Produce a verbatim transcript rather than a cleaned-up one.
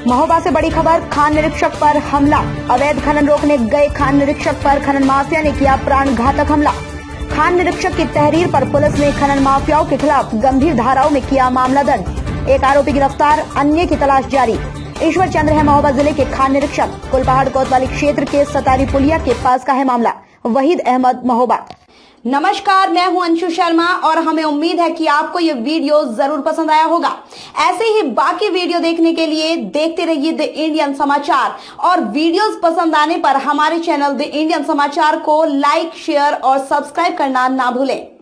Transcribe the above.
महोबा से बड़ी खबर, खान निरीक्षक पर हमला। अवैध खनन रोकने गए खान निरीक्षक पर खनन माफिया ने किया प्राण घातक हमला। खान निरीक्षक की तहरीर पर पुलिस ने खनन माफियाओं के खिलाफ गंभीर धाराओं में किया मामला दर्ज। एक आरोपी गिरफ्तार, अन्य की तलाश जारी। ईश्वर चंद्र है महोबा जिले के खान निरीक्षक। कुलपहाड़ कोतवाली क्षेत्र के सतारी पुलिया के पास का है मामला। वहीद अहमद महोबा। नमस्कार, मैं हूं अंशु शर्मा और हमें उम्मीद है कि आपको ये वीडियो जरूर पसंद आया होगा। ऐसे ही बाकी वीडियो देखने के लिए देखते रहिए द इंडियन समाचार और वीडियोस पसंद आने पर हमारे चैनल द इंडियन समाचार को लाइक, शेयर और सब्सक्राइब करना ना भूलें।